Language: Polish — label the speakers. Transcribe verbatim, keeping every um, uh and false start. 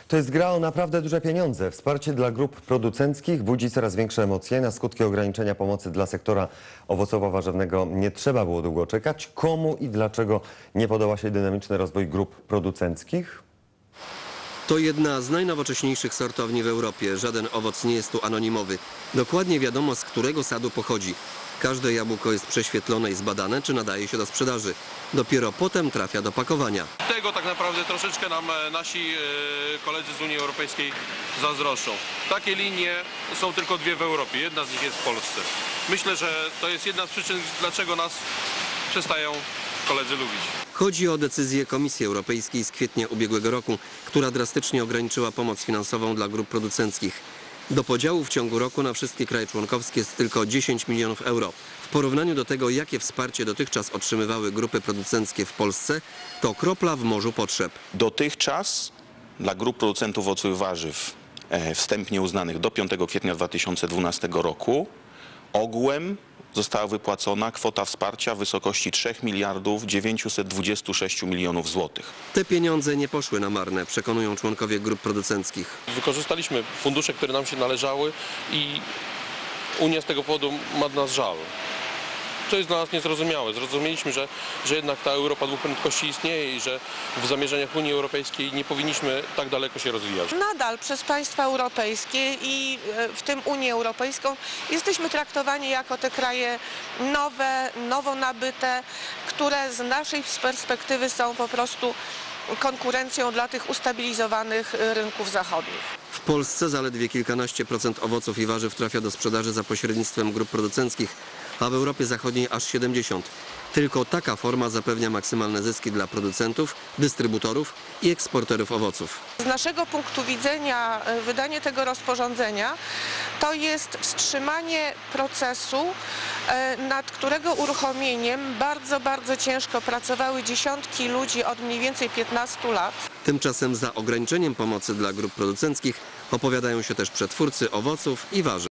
Speaker 1: To jest gra o naprawdę duże pieniądze. Wsparcie dla grup producenckich budzi coraz większe emocje. Na skutki ograniczenia pomocy dla sektora owocowo-warzywnego nie trzeba było długo czekać. Komu i dlaczego nie podoba się dynamiczny rozwój grup producenckich?
Speaker 2: To jedna z najnowocześniejszych sortowni w Europie. Żaden owoc nie jest tu anonimowy. Dokładnie wiadomo, z którego sadu pochodzi. Każde jabłko jest prześwietlone i zbadane, czy nadaje się do sprzedaży. Dopiero potem trafia do pakowania.
Speaker 3: Tego tak naprawdę troszeczkę nam nasi koledzy z Unii Europejskiej zazdroszczą. Takie linie są tylko dwie w Europie, jedna z nich jest w Polsce. Myślę, że to jest jedna z przyczyn, dlaczego nas przestają koledzy lubić.
Speaker 2: Chodzi o decyzję Komisji Europejskiej z kwietnia ubiegłego roku, która drastycznie ograniczyła pomoc finansową dla grup producenckich. Do podziału w ciągu roku na wszystkie kraje członkowskie jest tylko dziesięć milionów euro. W porównaniu do tego, jakie wsparcie dotychczas otrzymywały grupy producenckie w Polsce, to kropla w morzu potrzeb.
Speaker 4: Dotychczas dla grup producentów owoców i warzyw e, wstępnie uznanych do piątego kwietnia dwa tysiące dwunastego roku ogółem została wypłacona kwota wsparcia w wysokości trzech miliardów dziewięćset dwadzieścia sześć milionów złotych.
Speaker 2: Te pieniądze nie poszły na marne, przekonują członkowie grup producenckich.
Speaker 3: Wykorzystaliśmy fundusze, które nam się należały i Unia z tego powodu ma do nas żal. To jest dla nas niezrozumiałe. Zrozumieliśmy, że, że jednak ta Europa dwóch prędkości istnieje i że w zamierzeniach Unii Europejskiej nie powinniśmy tak daleko się rozwijać.
Speaker 5: Nadal przez państwa europejskie i w tym Unię Europejską jesteśmy traktowani jako te kraje nowe, nowo nabyte, które z naszej perspektywy są po prostu konkurencją dla tych ustabilizowanych rynków zachodnich.
Speaker 2: W Polsce zaledwie kilkanaście procent owoców i warzyw trafia do sprzedaży za pośrednictwem grup producenckich, a w Europie Zachodniej aż siedemdziesiąt procent. Tylko taka forma zapewnia maksymalne zyski dla producentów, dystrybutorów i eksporterów owoców.
Speaker 5: Z naszego punktu widzenia wydanie tego rozporządzenia to jest wstrzymanie procesu, nad którego uruchomieniem bardzo, bardzo ciężko pracowały dziesiątki ludzi od mniej więcej piętnastu lat.
Speaker 2: Tymczasem za ograniczeniem pomocy dla grup producenckich opowiadają się też przetwórcy owoców i warzyw.